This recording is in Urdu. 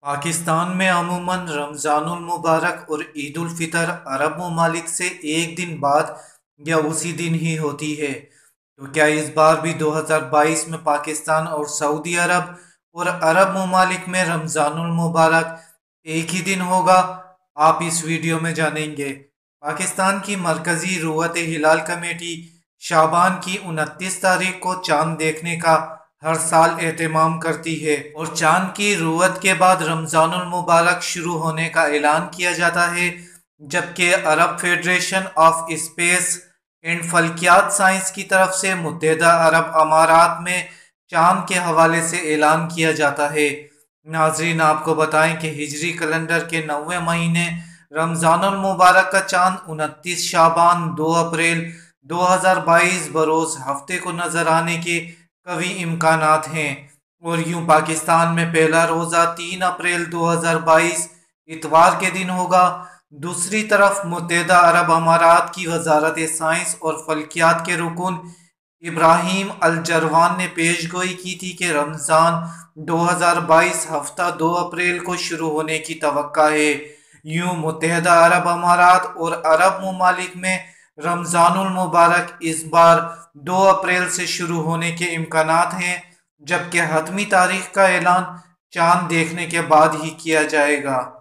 پاکستان میں عموماً رمضان المبارک اور عید الفطر عرب ممالک سے ایک دن بعد یا اسی دن ہی ہوتی ہے۔ تو کیا اس بار بھی 2022 میں پاکستان اور سعودی عرب اور عرب ممالک میں رمضان المبارک ایک ہی دن ہوگا؟ آپ اس ویڈیو میں جانیں گے۔ پاکستان کی مرکزی رویت ہلال کمیٹی شعبان کی 29 تاریخ کو چاند دیکھنے کا ہر سال اہتمام کرتی ہے اور چاند کی رویت کے بعد رمضان المبارک شروع ہونے کا اعلان کیا جاتا ہے، جبکہ Arab federation of space and فلکیات سائنس کی طرف سے متحدہ عرب امارات میں چاند کے حوالے سے اعلان کیا جاتا ہے۔ ناظرین، آپ کو بتائیں کہ ہجری کیلنڈر کے 9ویں مہینے رمضان المبارک کا چاند 29 شعبان 2 اپریل 2022 بروز ہفتے کو نظر آنے کے قوی امکانات ہیں، اور یوں پاکستان میں پہلا روزہ 3 اپریل 2022 اتوار کے دن ہوگا۔ دوسری طرف متحدہ عرب امارات کی وزارت سائنس اور فلکیات کے رکن ابراہیم الجروان نے پیش گوئی کی تھی کہ رمضان 2022 ہفتہ 2 اپریل کو شروع ہونے کی توقع ہے۔ یوں متحدہ عرب امارات اور عرب ممالک میں رمضان المبارک اس بار 2 اپریل سے شروع ہونے کے امکانات ہیں، جبکہ حتمی تاریخ کا اعلان چاند دیکھنے کے بعد ہی کیا جائے گا۔